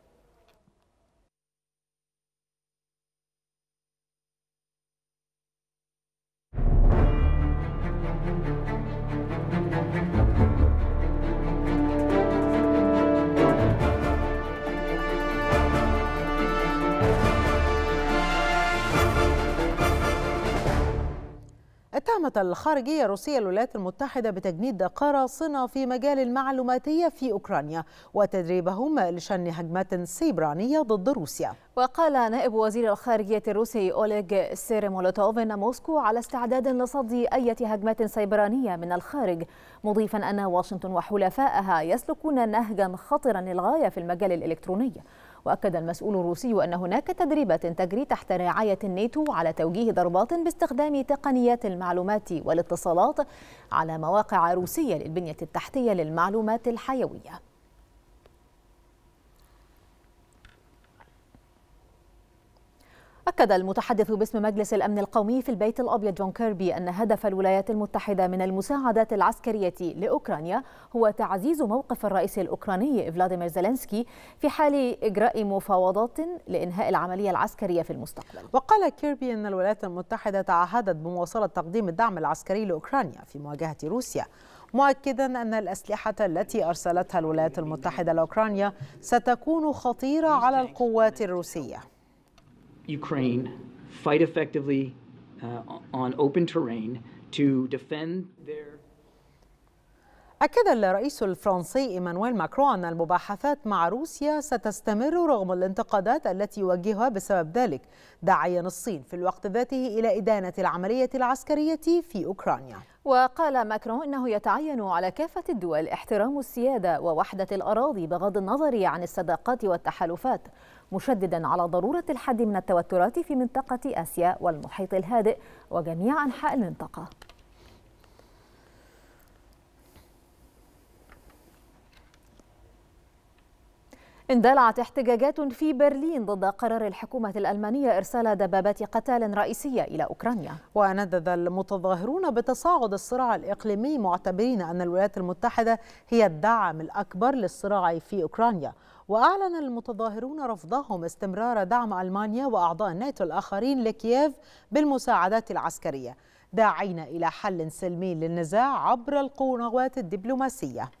اتهمت الخارجية الروسية الولايات المتحدة بتجنيد قراصنة في مجال المعلوماتية في أوكرانيا وتدريبهم لشن هجمات سيبرانية ضد روسيا. وقال نائب وزير الخارجية الروسي أوليغ سيريمولوتوف أن موسكو على استعداد لصد أي هجمات سيبرانية من الخارج، مضيفا أن واشنطن وحلفائها يسلكون نهجا خطرا للغاية في المجال الإلكتروني. وأكد المسؤول الروسي أن هناك تدريبات تجري تحت رعاية الناتو على توجيه ضربات باستخدام تقنيات المعلومات والاتصالات على مواقع روسية للبنية التحتية للمعلومات الحيوية. أكد المتحدث باسم مجلس الأمن القومي في البيت الأبيض جون كيربي أن هدف الولايات المتحدة من المساعدات العسكرية لأوكرانيا هو تعزيز موقف الرئيس الأوكراني فلاديمير زيلينسكي في حال إجراء مفاوضات لإنهاء العملية العسكرية في المستقبل. وقال كيربي أن الولايات المتحدة تعهدت بمواصلة تقديم الدعم العسكري لأوكرانيا في مواجهة روسيا، مؤكدا أن الأسلحة التي أرسلتها الولايات المتحدة لأوكرانيا ستكون خطيرة على القوات الروسية. Ukraine fight effectively on open terrain to defend their. أكد الرئيس الفرنسي إيمانويل ماكرون أن المباحثات مع روسيا ستستمر رغم الانتقادات التي يوجهها بسبب ذلك، داعيا الصين في الوقت ذاته إلى إدانة العملية العسكرية في أوكرانيا. وقال ماكرون إنه يتعين على كافة الدول احترام السيادة ووحدة الأراضي بغض النظر عن الصداقات والتحالفات، مشددا على ضرورة الحد من التوترات في منطقة آسيا والمحيط الهادئ وجميع أنحاء المنطقة. اندلعت احتجاجات في برلين ضد قرار الحكومة الألمانية إرسال دبابات قتال رئيسية إلى أوكرانيا. وندد المتظاهرون بتصاعد الصراع الإقليمي معتبرين أن الولايات المتحدة هي الداعم الأكبر للصراع في أوكرانيا. وأعلن المتظاهرون رفضهم استمرار دعم ألمانيا وأعضاء الناتو الآخرين لكييف بالمساعدات العسكرية، داعين إلى حل سلمي للنزاع عبر القنوات الدبلوماسية.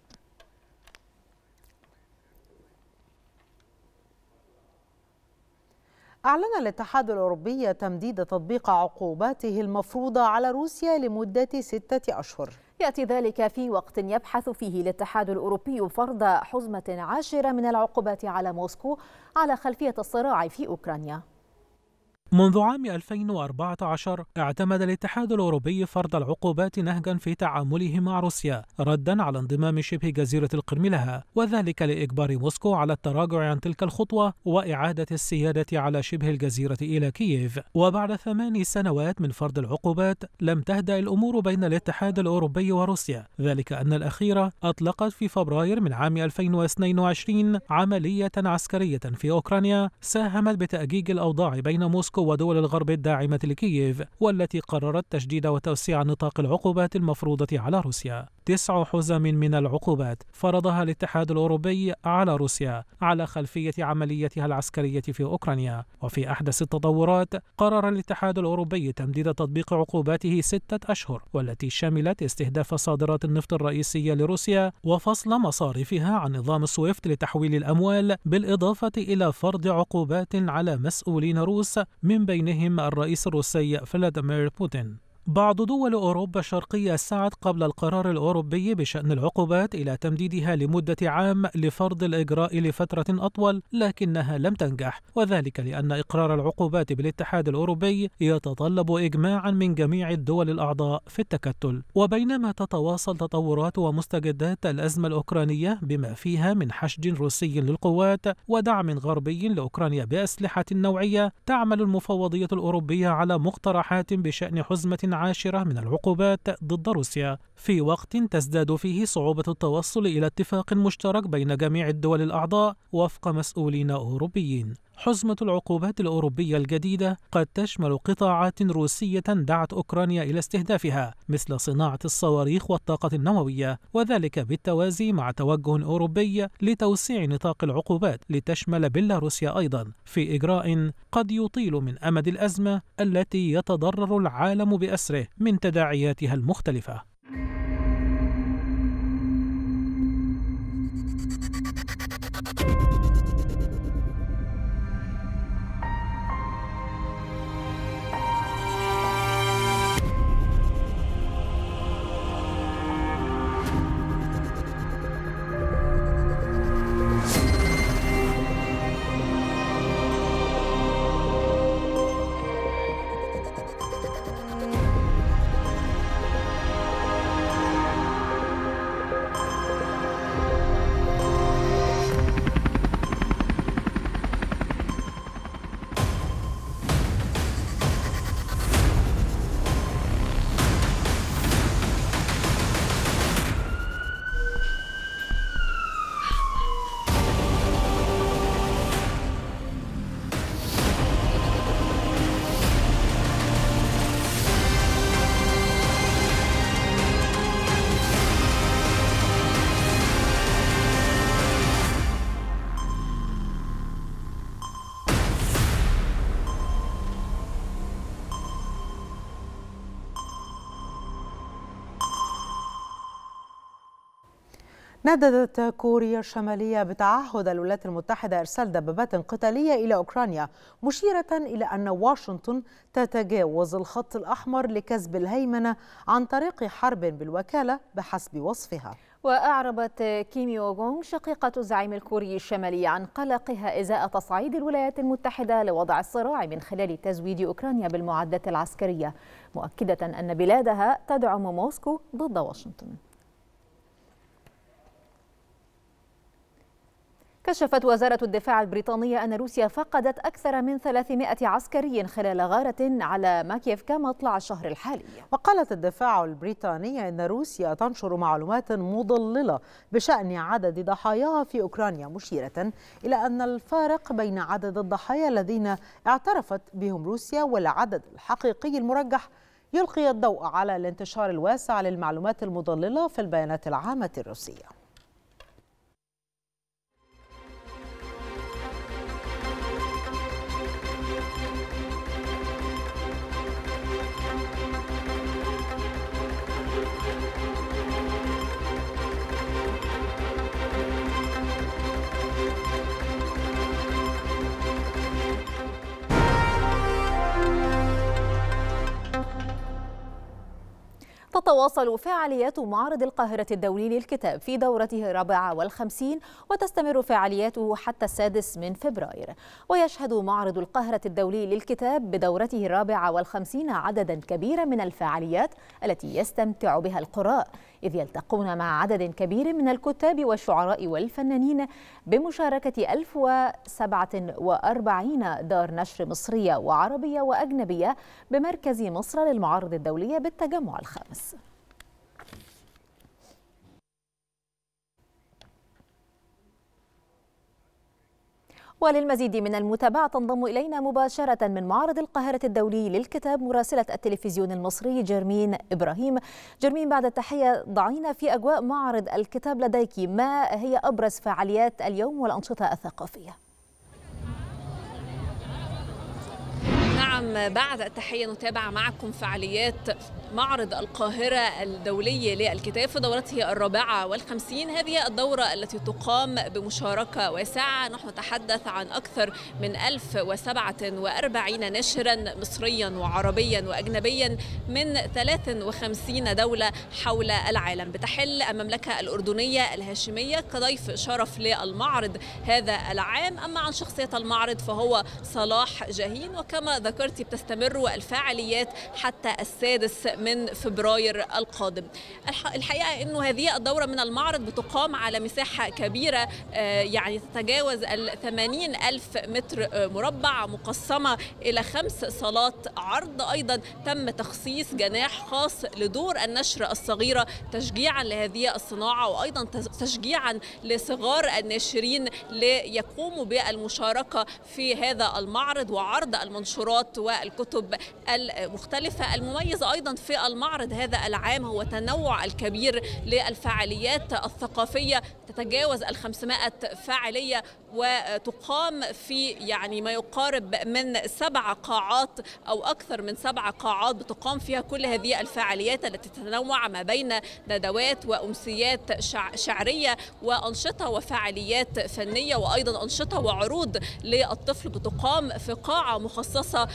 أعلن الاتحاد الأوروبي تمديد تطبيق عقوباته المفروضة على روسيا لمدة 6 أشهر. يأتي ذلك في وقت يبحث فيه الاتحاد الأوروبي فرض حزمة عاشرة من العقوبات على موسكو على خلفية الصراع في أوكرانيا. منذ عام 2014 اعتمد الاتحاد الأوروبي فرض العقوبات نهجا في تعامله مع روسيا ردا على انضمام شبه جزيرة القرم لها، وذلك لإجبار موسكو على التراجع عن تلك الخطوة وإعادة السيادة على شبه الجزيرة إلى كييف. وبعد 8 سنوات من فرض العقوبات لم تهدأ الأمور بين الاتحاد الأوروبي وروسيا، ذلك أن الأخيرة أطلقت في فبراير من عام 2022 عملية عسكرية في أوكرانيا ساهمت بتأجيج الأوضاع بين موسكو ودول الغرب الداعمة لكييف، والتي قررت تجديد وتوسيع نطاق العقوبات المفروضة على روسيا. 9 حزم من العقوبات فرضها الاتحاد الأوروبي على روسيا على خلفية عمليتها العسكرية في أوكرانيا. وفي أحدث التطورات قرر الاتحاد الأوروبي تمديد تطبيق عقوباته 6 أشهر، والتي شملت استهداف صادرات النفط الرئيسية لروسيا وفصل مصارفها عن نظام سويفت لتحويل الأموال، بالإضافة إلى فرض عقوبات على مسؤولين روس من بينهم الرئيس الروسي فلاديمير بوتين. بعض دول أوروبا الشرقية سعت قبل القرار الأوروبي بشأن العقوبات إلى تمديدها لمدة عام لفرض الإجراء لفترة أطول، لكنها لم تنجح، وذلك لأن إقرار العقوبات بالاتحاد الأوروبي يتطلب إجماعا من جميع الدول الأعضاء في التكتل. وبينما تتواصل تطورات ومستجدات الأزمة الأوكرانية بما فيها من حشد روسي للقوات ودعم غربي لأوكرانيا بأسلحة نوعية، تعمل المفوضية الأوروبية على مقترحات بشأن حزمة عاشرة من العقوبات ضد روسيا، في وقت تزداد فيه صعوبة التوصل إلى اتفاق مشترك بين جميع الدول الأعضاء وفق مسؤولين أوروبيين. حزمة العقوبات الأوروبية الجديدة قد تشمل قطاعات روسية دعت أوكرانيا إلى استهدافها، مثل صناعة الصواريخ والطاقة النووية، وذلك بالتوازي مع توجه أوروبي لتوسيع نطاق العقوبات لتشمل بيلاروسيا أيضا، في إجراء قد يطيل من أمد الأزمة التي يتضرر العالم بأسره من تداعياتها المختلفة. نددت كوريا الشمالية بتعهد الولايات المتحدة إرسال دبابات قتالية إلى أوكرانيا، مشيرة إلى أن واشنطن تتجاوز الخط الأحمر لكسب الهيمنة عن طريق حرب بالوكالة بحسب وصفها. وأعربت كيم يو غونغ شقيقة الزعيم الكوري الشمالي عن قلقها إزاء تصعيد الولايات المتحدة لوضع الصراع من خلال تزويد أوكرانيا بالمعدات العسكرية، مؤكدة أن بلادها تدعم موسكو ضد واشنطن. كشفت وزارة الدفاع البريطانية أن روسيا فقدت أكثر من 300 عسكري خلال غارة على ماكييفكا مطلع الشهر الحالي. وقالت الدفاع البريطانية أن روسيا تنشر معلومات مضللة بشأن عدد ضحاياها في أوكرانيا، مشيرة إلى أن الفارق بين عدد الضحايا الذين اعترفت بهم روسيا والعدد الحقيقي المرجح يلقي الضوء على الانتشار الواسع للمعلومات المضللة في البيانات العامة الروسية. تتواصل فعاليات معرض القاهرة الدولي للكتاب في دورته 54 وتستمر فعالياته حتى 6 من فبراير. ويشهد معرض القاهرة الدولي للكتاب بدورته 54 عددا كبيرا من الفعاليات التي يستمتع بها القراء، إذ يلتقون مع عدد كبير من الكتاب والشعراء والفنانين بمشاركة 1047 دار نشر مصرية وعربية وأجنبية بمركز مصر للمعارض الدولية بالتجمع الخامس. وللمزيد من المتابعة تنضم إلينا مباشرة من معرض القاهرة الدولي للكتاب مراسلة التلفزيون المصري جرمين إبراهيم. جرمين، بعد التحية ضعينا في أجواء معرض الكتاب لديك، ما هي أبرز فعاليات اليوم والأنشطة الثقافية؟ نعم، بعد التحية نتابع معكم فعاليات معرض القاهرة الدولي للكتاب في دورته 54. هذه الدورة التي تقام بمشاركة واسعة، نحن نتحدث عن أكثر من 1047 ناشرا مصريا وعربيا وأجنبيا من 53 دولة حول العالم. بتحل المملكة الأردنية الهاشمية كضيف شرف للمعرض هذا العام. أما عن شخصية المعرض فهو صلاح جاهين، وكما ذكرتي بتستمر الفعاليات حتى 6 من فبراير القادم. الحقيقة أنه هذه الدورة من المعرض بتقام على مساحة كبيرة، يعني تتجاوز 80,000 متر مربع، مقسمة إلى 5 صالات عرض. أيضا تم تخصيص جناح خاص لدور النشر الصغيرة تشجيعا لهذه الصناعة، وأيضا تشجيعا لصغار الناشرين ليقوموا بالمشاركة في هذا المعرض وعرض المنشورات والكتب المختلفة. المميز أيضا في المعرض هذا العام هو التنوع الكبير للفعاليات الثقافية، تتجاوز 500 فاعلية، وتقام في يعني ما يقارب من 7 قاعات أو أكثر من 7 قاعات بتقام فيها كل هذه الفعاليات التي تتنوع ما بين ندوات وأمسيات شعرية وأنشطة وفعاليات فنية، وأيضا أنشطة وعروض للطفل بتقام في قاعة مخصصة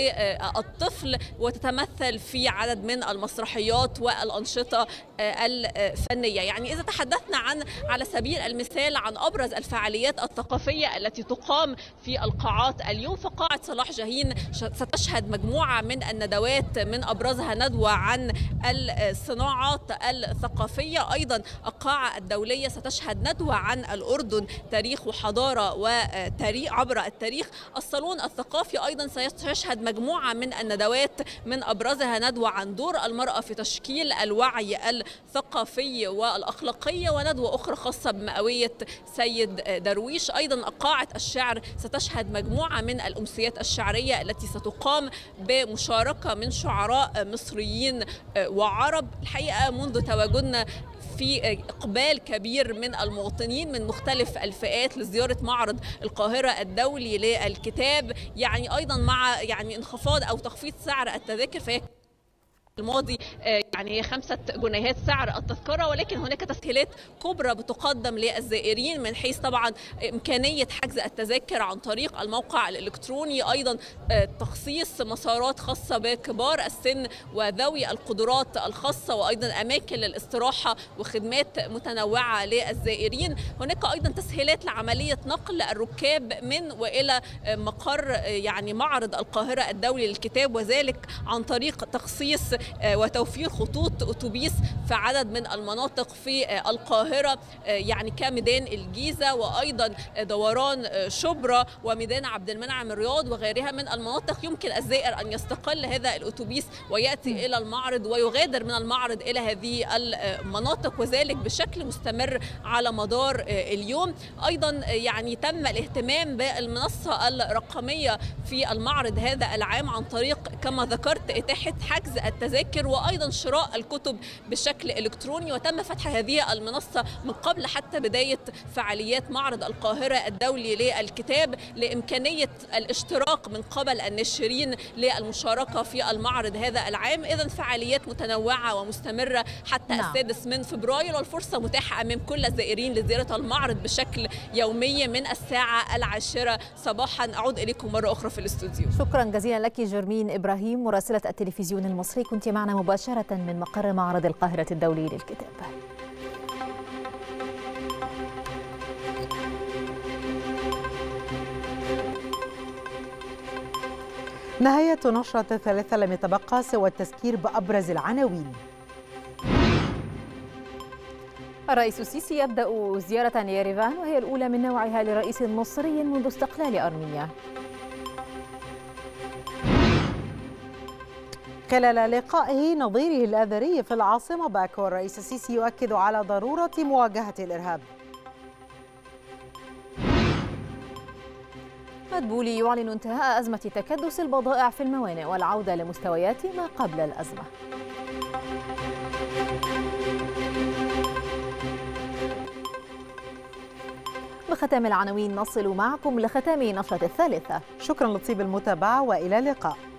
للطفل، وتتمثل في عدد من المسرحيات والأنشطة الفنية. يعني إذا تحدثنا على سبيل المثال عن أبرز الفعاليات الثقافية التي تقام في القاعات اليوم، فقاعة صلاح جاهين ستشهد مجموعة من الندوات، من أبرزها ندوة عن الصناعات الثقافية. أيضا القاعة الدولية ستشهد ندوة عن الأردن، تاريخ وحضارة وتاريخ عبر التاريخ. الصالون الثقافي أيضا سيشهد مجموعة من الندوات، من أبرزها ندوة عن دور المرأة في تشكيل الوعي الثقافي والأخلاقي، وندوة أخرى خاصة بمئوية سيد درويش. أيضا قاعة الشعر ستشهد مجموعة من الأمسيات الشعرية التي ستقام بمشاركة من شعراء مصريين وعرب. الحقيقة منذ تواجدنا في إقبال كبير من المواطنين من مختلف الفئات لزيارة معرض القاهرة الدولي للكتاب، يعني أيضا مع يعني انخفاض أو تخفيض سعر التذاكر، فهي الماضي يعني 5 جنيهات سعر التذكرة، ولكن هناك تسهيلات كبرى بتقدم للزائرين من حيث طبعا إمكانية حجز التذاكر عن طريق الموقع الإلكتروني، أيضا تخصيص مسارات خاصة بكبار السن وذوي القدرات الخاصة، وأيضا أماكن للاستراحة وخدمات متنوعة للزائرين. هناك أيضا تسهيلات لعملية نقل الركاب من وإلى مقر يعني معرض القاهرة الدولي للكتاب، وذلك عن طريق تخصيص وتوفير خطوط أتوبيس في عدد من المناطق في القاهرة، يعني كميدان الجيزة وأيضا دوران شبرا وميدان عبد المنعم الرياض وغيرها من المناطق. يمكن الزائر أن يستقل هذا الأتوبيس ويأتي إلى المعرض ويغادر من المعرض إلى هذه المناطق، وذلك بشكل مستمر على مدار اليوم. أيضا يعني تم الاهتمام بالمنصة الرقمية في المعرض هذا العام عن طريق كما ذكرت إتاحة حجز التذاكر وأيضا شراء الكتب بشكل إلكتروني، وتم فتح هذه المنصة من قبل حتى بداية فعاليات معرض القاهرة الدولي للكتاب لإمكانية الاشتراك من قبل الناشرين للمشاركة في المعرض هذا العام. إذن فعاليات متنوعة ومستمرة حتى 6 فبراير، والفرصة متاحة أمام كل الزائرين لزيارة المعرض بشكل يومي من الساعة 10 صباحا. أعود إليكم مرة أخرى في الاستوديو. شكرا جزيلا لك جرمين إبراهيم مراسلة التلفزيون المصري، كنت معنا مباشرة من مقر معرض القاهرة الدولي للكتاب. نهاية نشرة الثالثة لم يتبقى سوى التذكير بأبرز العناوين. الرئيس السيسي يبدأ زيارة ييريفان وهي الأولى من نوعها لرئيس مصري منذ استقلال أرمينيا. خلال لقائه نظيره الآذري في العاصمة باكو، الرئيس السيسي يؤكد على ضرورة مواجهة الإرهاب. مدبولي يعلن انتهاء أزمة تكدس البضائع في الموانئ والعودة لمستويات ما قبل الأزمة. بختام العناوين نصل معكم لختام نشرة الثالثة. شكرا لطيب المتابعة وإلى اللقاء.